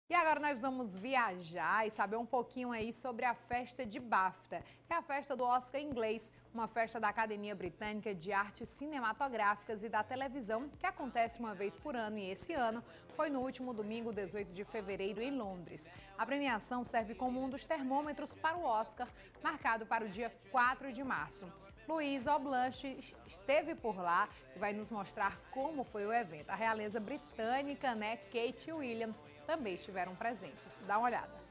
E agora nós vamos viajar e saber um pouquinho aí sobre a festa de BAFTA. É a festa do Oscar inglês, uma festa da Academia Britânica de Artes Cinematográficas e da Televisão, que acontece uma vez por ano, e esse ano foi no último domingo, 18 de fevereiro, em Londres. A premiação serve como um dos termômetros para o Oscar, marcado para o dia 4 de março. Luiz Oblanche esteve por lá e vai nos mostrar como foi o evento. A realeza britânica, Kate e William, também estiveram presentes. Dá uma olhada.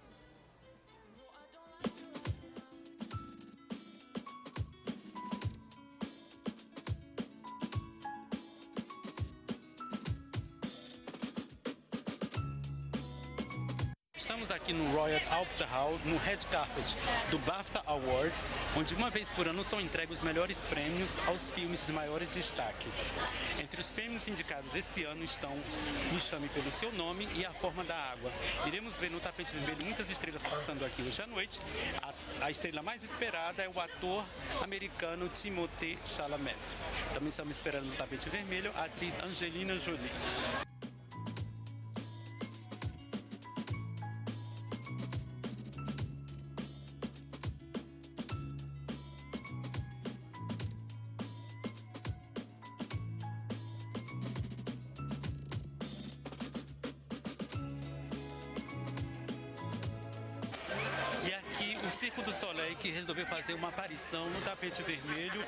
Estamos aqui no Royal Albert Hall, no Red Carpet do BAFTA Awards, onde uma vez por ano são entregues os melhores prêmios aos filmes de maiores destaque. Entre os prêmios indicados esse ano estão Me Chame Pelo Seu Nome e A Forma da Água. Iremos ver no tapete vermelho muitas estrelas passando aqui hoje à noite. A estrela mais esperada é o ator americano Timothée Chalamet. Também estamos esperando no tapete vermelho a atriz Angelina Jolie. E aqui o Circo du Soleil, que resolveu fazer uma aparição no tapete vermelho.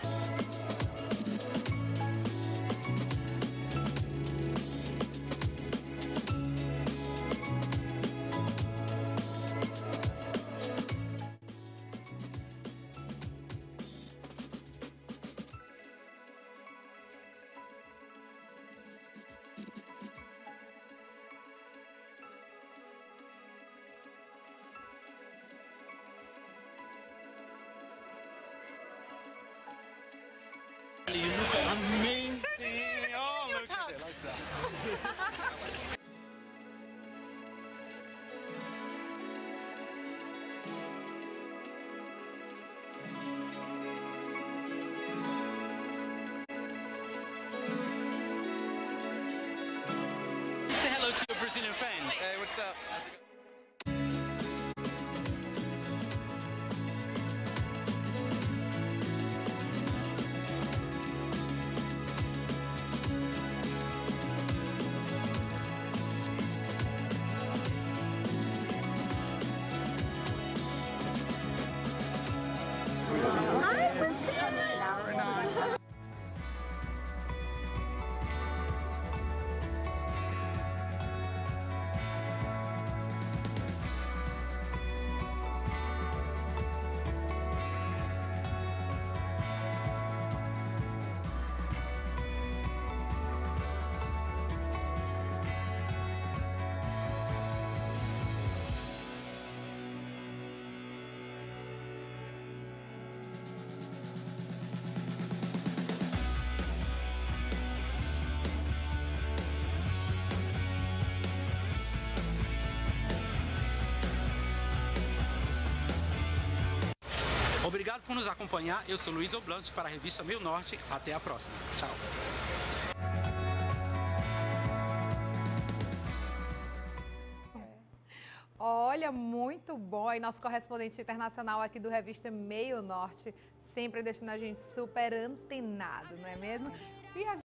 Amazing! Oh, look at it, like that. Say hello to your Brazilian fans. Hey, what's up? How's it going? Obrigado por nos acompanhar. Eu sou Luiz Oblanche para a revista Meio Norte. Até a próxima. Tchau. Olha, muito bom. E nosso correspondente internacional aqui do Revista Meio Norte, sempre deixando a gente super antenado, não é mesmo? E agora...